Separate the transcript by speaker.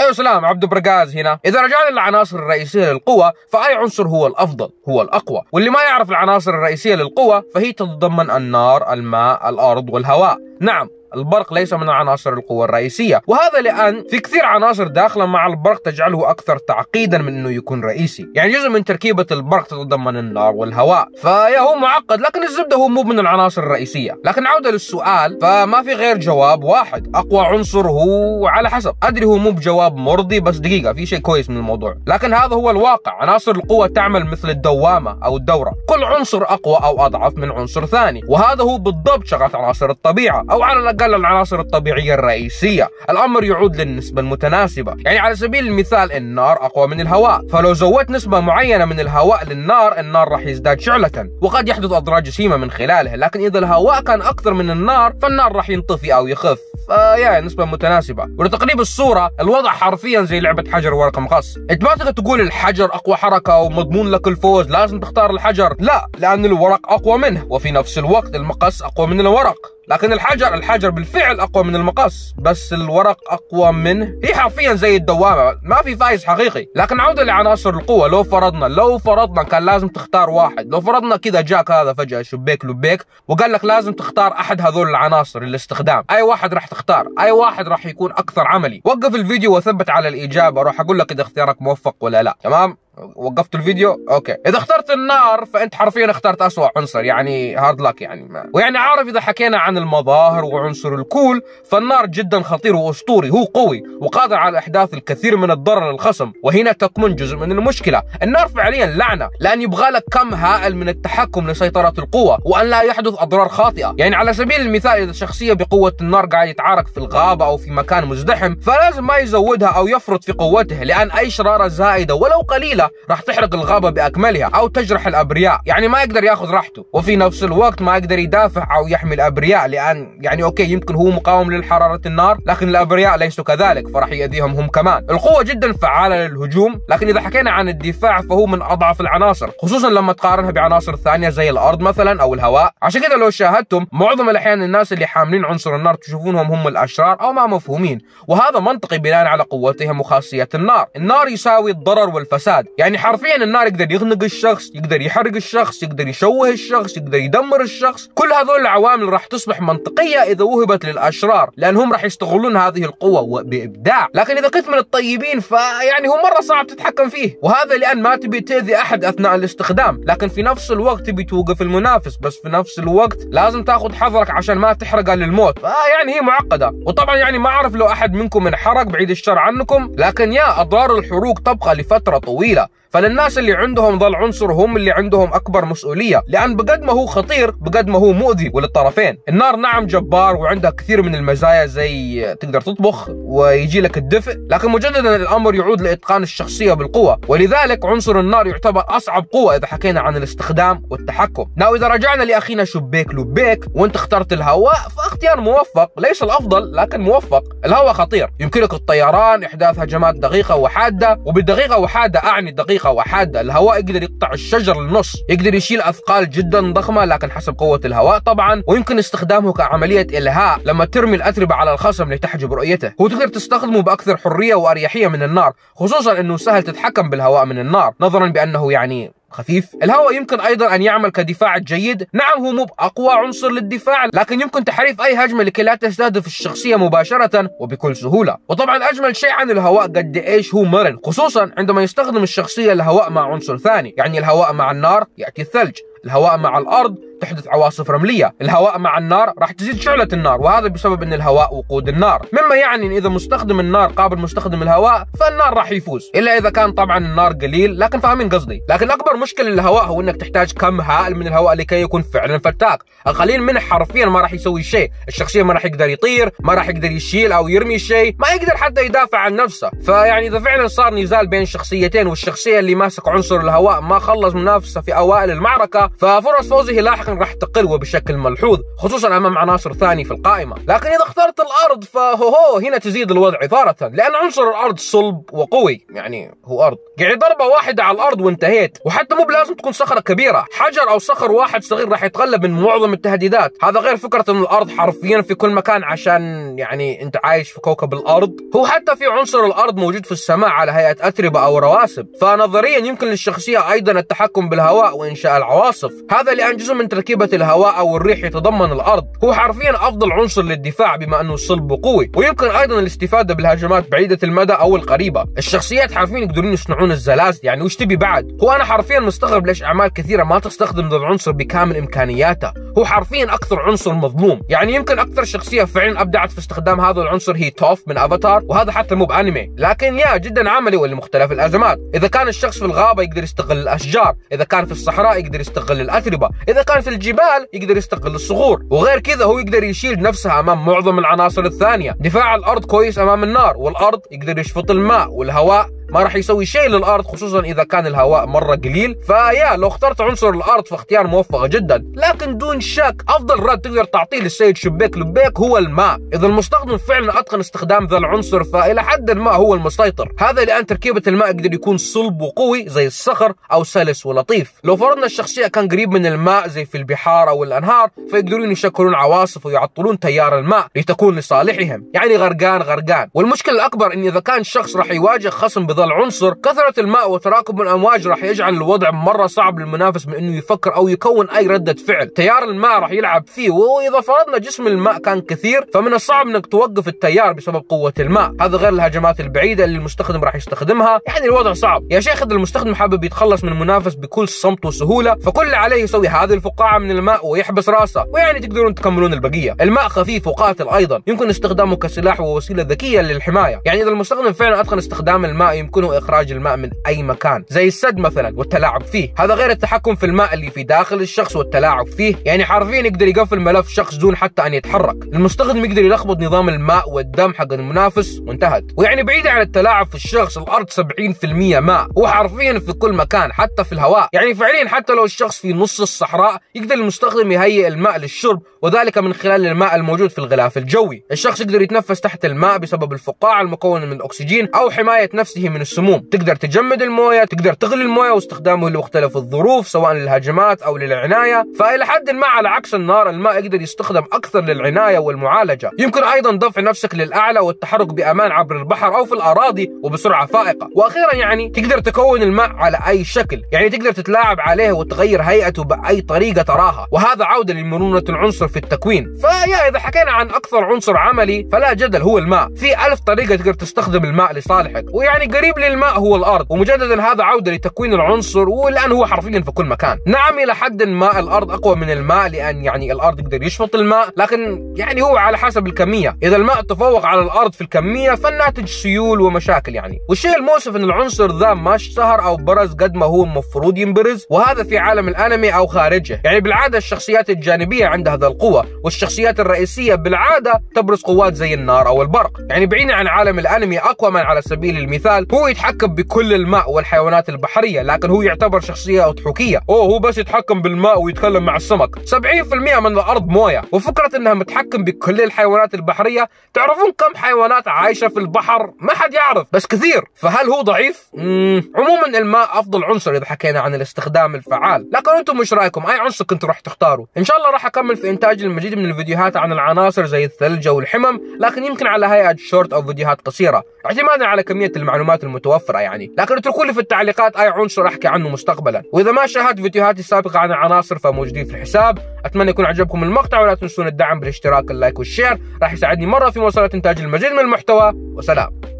Speaker 1: ايوه سلام، عبد برقاز هنا. اذا رجعنا للعناصر الرئيسيه للقوه، فاي عنصر هو الافضل، هو الاقوى. واللي ما يعرف العناصر الرئيسيه للقوه فهي تتضمن النار، الماء، الارض والهواء. نعم، البرق ليس من عناصر القوة الرئيسية، وهذا لأن في كثير عناصر داخلة مع البرق تجعله أكثر تعقيدا من أنه يكون رئيسي. يعني جزء من تركيبة البرق تتضمن النار والهواء، فيا هو معقد، لكن الزبدة هو مو من العناصر الرئيسية. لكن عودة للسؤال، فما في غير جواب واحد. أقوى عنصر هو على حسب، أدري هو مو بجواب مرضي، بس دقيقة في شيء كويس من الموضوع، لكن هذا هو الواقع. عناصر القوة تعمل مثل الدوامة أو الدورة، كل عنصر أقوى أو أضعف من عنصر ثاني، وهذا هو بالضبط شغلة عناصر الطبيعة، أو على الأقل العناصر الطبيعية الرئيسية. الأمر يعود للنسبة المتناسبة. يعني على سبيل المثال النار أقوى من الهواء، فلو زودت نسبة معينة من الهواء للنار، النار راح يزداد شعلة وقد يحدث أضرار جسيمة من خلالها. لكن إذا الهواء كان أكثر من النار، فالنار راح ينطفي أو يخف. فيا نسبة متناسبة. ولتقريب الصورة، الوضع حرفيا زي لعبة حجر ورقة مقص. انت ما تقدر تقول الحجر أقوى حركة ومضمون لك الفوز، لازم تختار الحجر. لا، لأن الورق أقوى منه، وفي نفس الوقت المقص أقوى من الورق. لكن الحجر بالفعل أقوى من المقص، بس الورق أقوى منه. هي حرفيا زي الدوامة، ما في فايز حقيقي. لكن عودة لعناصر القوة، لو فرضنا كان لازم تختار واحد، لو فرضنا كذا جاك هذا فجأة شبيك لبيك وقال لك لازم تختار أحد هذول العناصر للاستخدام، أي واحد راح تختار؟ أي واحد راح يكون أكثر عملي؟ وقف الفيديو وثبت على الإجابة، راح أقول لك إذا اختيارك موفق ولا لا. تمام؟ وقفت الفيديو؟ اوكي. اذا اخترت النار فانت حرفيا اخترت اسوأ عنصر، يعني هارد لك يعني ويعني عارف، اذا حكينا عن المظاهر وعنصر الكول، فالنار جدا خطير واسطوري، هو قوي وقادر على احداث الكثير من الضرر للخصم، وهنا تكمن جزء من المشكله. النار فعليا لعنه، لان يبغى لك كم هائل من التحكم لسيطره القوه وان لا يحدث اضرار خاطئه. يعني على سبيل المثال، اذا شخصيه بقوه النار قاعد يتعارك في الغابه او في مكان مزدحم، فلازم ما يزودها او يفرط في قوته، لان اي شراره زائده ولو قليله راح تحرق الغابة بأكملها أو تجرح الأبرياء. يعني ما يقدر ياخذ راحته، وفي نفس الوقت ما يقدر يدافع أو يحمي الأبرياء، لأن يعني أوكي يمكن هو مقاوم للحرارة النار، لكن الأبرياء ليسوا كذلك، فراح يأذيهم هم كمان. القوة جدا فعالة للهجوم، لكن إذا حكينا عن الدفاع فهو من أضعف العناصر، خصوصا لما تقارنها بعناصر ثانية زي الأرض مثلا أو الهواء. عشان كذا لو شاهدتم معظم الأحيان الناس اللي حاملين عنصر النار تشوفونهم هم الأشرار أو ما مفهومين، وهذا منطقي بناء على قوتهم وخاصية النار. النار يساوي الضرر والفساد، يعني حرفيا النار يقدر يخنق الشخص، يقدر يحرق الشخص، يقدر يشوه الشخص، يقدر يدمر الشخص. كل هذول العوامل راح تصبح منطقية إذا وهبت للأشرار، لأنهم راح يستغلون هذه القوة بإبداع. لكن إذا كنت من الطيبين فيعني هو مرة صعب تتحكم فيه، وهذا لأن ما تبي تأذي أحد أثناء الاستخدام، لكن في نفس الوقت تبي توقف المنافس، بس في نفس الوقت لازم تاخذ حذرك عشان ما تحرقه للموت. فيعني هي معقدة. وطبعا يعني ما أعرف لو أحد منكم انحرق، بعيد الشر عنكم، لكن يا أضرار الحروق تبقى لفترة طويلة. فللناس اللي عندهم ذا العنصر هم اللي عندهم أكبر مسؤولية، لأن بقد ما هو خطير بقد ما هو مؤذي وللطرفين. النار نعم جبار وعندها كثير من المزايا، زي تقدر تطبخ ويجي لك الدفء، لكن مجددا الأمر يعود لإتقان الشخصية بالقوة، ولذلك عنصر النار يعتبر أصعب قوة إذا حكينا عن الاستخدام والتحكم. إذا رجعنا لأخينا شبيك لبيك وانت اخترت الهواء، فاختيار موفق، ليس الأفضل لكن موفق. الهواء خطير، يمكنك الطيران، إحداث هجمات دقيقة وحادة، وبالدقيقة وحادة أعني دقيقة وحادة. الهواء يقدر يقطع الشجر للنص، يقدر يشيل أثقال جدا ضخمة لكن حسب قوة الهواء طبعا، ويمكن استخدامه كعملية إلهاء لما ترمي الأتربة على الخصم لتحجب رؤيته. هو تقدر تستخدمه بأكثر حرية وأريحية من النار، خصوصا أنه سهل تتحكم بالهواء من النار نظرا بأنه يعني خفيف. الهواء يمكن أيضا أن يعمل كدفاع جيد. نعم هو مو بأقوى عنصر للدفاع، لكن يمكن تحريف أي هجمة لكي لا تستهدف الشخصية مباشرة وبكل سهولة. وطبعا أجمل شيء عن الهواء قد إيش هو مرن، خصوصا عندما يستخدم الشخصية الهواء مع عنصر ثاني. يعني الهواء مع النار يأتي الثلج، الهواء مع الأرض تحدث عواصف رملية، الهواء مع النار راح تزيد شعلة النار، وهذا بسبب ان الهواء وقود النار، مما يعني ان اذا مستخدم النار قابل مستخدم الهواء فالنار راح يفوز، الا اذا كان طبعا النار قليل، لكن فاهمين قصدي. لكن اكبر مشكلة للهواء هو انك تحتاج كم هائل من الهواء لكي يكون فعلا فتاك. القليل منه حرفيا ما راح يسوي شيء، الشخصية ما راح يقدر يطير، ما راح يقدر يشيل او يرمي شيء، ما يقدر حتى يدافع عن نفسه. فيعني اذا فعلا صار نزال بين شخصيتين والشخصية اللي ماسك عنصر الهواء ما خلص منافسة في اوائل المعركة، ففرص فوزه لاحقا لاحقا راح تقل وبشكل ملحوظ، خصوصا امام عناصر ثانية في القائمة. لكن اذا اخترت الارض فهو هنا تزيد الوضع إثارة، لان عنصر الارض صلب وقوي، يعني هو ارض، يعني ضربة واحدة على الارض وانتهيت، وحتى مو بلازم تكون صخرة كبيرة، حجر او صخر واحد صغير راح يتغلب من معظم التهديدات. هذا غير فكرة ان الارض حرفيا في كل مكان عشان يعني انت عايش في كوكب الارض. هو حتى في عنصر الارض موجود في السماء على هيئة اتربة او رواسب، فنظريا يمكن للشخصية ايضا التحكم بالهواء وانشاء العواصف، هذا لان جزء من تركيبة الهواء او الريح يتضمن الارض. هو حرفيا افضل عنصر للدفاع بما انه صلب وقوي، ويمكن ايضا الاستفادة بالهجمات بعيدة المدى او القريبة. الشخصيات حرفيا يقدرون يصنعون الزلازل، يعني وش تبي بعد؟ هو انا حرفيا مستغرب ليش اعمال كثيرة ما تستخدم ذا العنصر بكامل امكانياته. هو حرفيا اكثر عنصر مظلوم، يعني يمكن اكثر شخصية فعلا ابدعت في استخدام هذا العنصر هي توف من افاتار، وهذا حتى مو بانمي، لكن جدا عملي ولمختلف الازمات. اذا كان الشخص في الغابة يقدر يستغل الاشجار، اذا كان في الصحراء يقدر يستغل الاتربة، اذا كان في الجبال يقدر يستغل الصخور، وغير كذا هو يقدر يشيل نفسه امام معظم العناصر الثانية. دفاع الارض كويس امام النار، والارض يقدر يشفط الماء، والهواء ما راح يسوي شيء للارض خصوصا اذا كان الهواء مره قليل. لو اخترت عنصر الارض فاختيار موفق جدا. لكن دون شك افضل رد تقدر تعطيه للسيد شبيك لبيك هو الماء. اذا المستخدم فعلا اتقن استخدام ذا العنصر فالى حد ما هو المسيطر، هذا لان تركيبه الماء يقدر يكون صلب وقوي زي الصخر او سلس ولطيف. لو فرضنا الشخصيه كان قريب من الماء زي في البحار او الانهار فيقدرون يشكلون عواصف ويعطلون تيار الماء لتكون لصالحهم، يعني غرقان. والمشكله الاكبر ان اذا كان شخص راح يواجه خصم بذا العنصر، كثرة الماء وتراكم الامواج راح يجعل الوضع مرة صعب للمنافس من انه يفكر او يكون اي ردة فعل. تيار الماء راح يلعب فيه، واذا فرضنا جسم الماء كان كثير فمن الصعب انك توقف التيار بسبب قوة الماء، هذا غير الهجمات البعيدة اللي المستخدم راح يستخدمها. يعني الوضع صعب يا شيخ. اذا المستخدم حابب يتخلص من المنافس بكل صمت وسهولة فكل اللي عليه يسوي هذه الفقاعة من الماء ويحبس راسه، ويعني تقدرون تكملون البقية. الماء خفيف وقاتل ايضا، يمكن استخدامه كسلاح ووسيلة ذكية للحماية. يعني اذا المستخدم فعلا اتقن استخدام الماء يمكنه اخراج الماء من اي مكان زي السد مثلا والتلاعب فيه، هذا غير التحكم في الماء اللي في داخل الشخص والتلاعب فيه. يعني حرفيا يقدر يقفل ملف شخص دون حتى ان يتحرك. المستخدم يقدر يلخبط نظام الماء والدم حق المنافس وانتهت. ويعني بعيد عن التلاعب في الشخص، الارض 70% ماء، وحرفيا في كل مكان حتى في الهواء. يعني فعليا حتى لو الشخص في نص الصحراء يقدر المستخدم يهيئ الماء للشرب، وذلك من خلال الماء الموجود في الغلاف الجوي. الشخص يقدر يتنفس تحت الماء بسبب الفقاعة المكونة من الاكسجين او حماية نفسه من السموم. تقدر تجمد المويه، تقدر تغلي المويه واستخدامه لمختلف الظروف سواء للهجمات او للعنايه. فالى حد ما على عكس النار، الماء يقدر يستخدم اكثر للعنايه والمعالجه. يمكن ايضا دفع نفسك للاعلى والتحرك بامان عبر البحر او في الاراضي وبسرعه فائقه. واخيرا يعني تقدر تكون الماء على اي شكل، يعني تقدر تتلاعب عليه وتغير هيئته باي طريقه تراها، وهذا عوده لمرونه العنصر في التكوين. اذا حكينا عن اكثر عنصر عملي فلا جدل هو الماء. في 1000 طريقه تقدر تستخدم الماء لصالحك، ويعني قريب للماء هو الارض. ومجددا هذا عوده لتكوين العنصر، والان هو حرفيا في كل مكان. نعم الى حد ما الارض اقوى من الماء، لان يعني الارض يقدر يشفط الماء، لكن يعني هو على حسب الكميه. اذا الماء تفوق على الارض في الكميه فالناتج سيول ومشاكل يعني. والشيء المؤسف ان العنصر ذا ما اشتهر او برز قد ما هو المفروض ينبرز، وهذا في عالم الانمي او خارجه. يعني بالعاده الشخصيات الجانبيه عندها ذا القوه، والشخصيات الرئيسيه بالعاده تبرز قوات زي النار او البرق. يعني بعيدا عن عالم الانمي، اكوامان على سبيل المثال هو يتحكم بكل الماء والحيوانات البحرية، لكن هو يعتبر شخصية أضحوكية. هو بس يتحكم بالماء ويتكلم مع السمك. 70% من الأرض موية، وفكرة أنها متحكم بكل الحيوانات البحرية. تعرفون كم حيوانات عايشة في البحر؟ ما حد يعرف، بس كثير. فهل هو ضعيف؟ عموما الماء أفضل عنصر إذا حكينا عن الاستخدام الفعال. لكن أنتم مش رأيكم؟ أي عنصر كنتوا راح تختاروا؟ إن شاء الله راح أكمل في إنتاج المزيد من الفيديوهات عن العناصر زي الثلج أو الحمم، لكن يمكن على هيئة شورت أو فيديوهات قصيرة اعتمادا على كمية المعلومات المتوفرة يعني. لكن اتركوا لي في التعليقات أي عنصر أحكي عنه مستقبلا. وإذا ما شاهدت فيديوهاتي السابقة عن العناصر فموجودين في الحساب. أتمنى يكون عجبكم المقطع، ولا تنسون الدعم بالاشتراك، اللايك والشير، راح يساعدني مرة في مواصلة إنتاج المزيد من المحتوى. وسلام.